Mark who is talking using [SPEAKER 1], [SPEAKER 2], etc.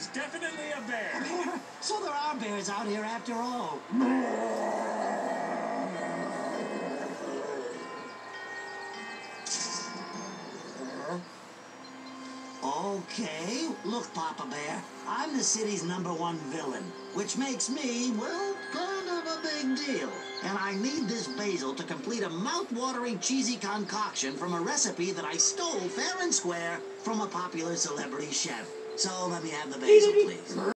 [SPEAKER 1] is definitely a bear.
[SPEAKER 2] A bear? So there are bears out here after all. Okay, look, Papa Bear, I'm the city's #1 villain, which makes me, well, kind of a big deal. And I need this basil to complete a mouth-watering cheesy concoction from a recipe that I stole fair and square from a popular celebrity chef. So let me have the basil, please.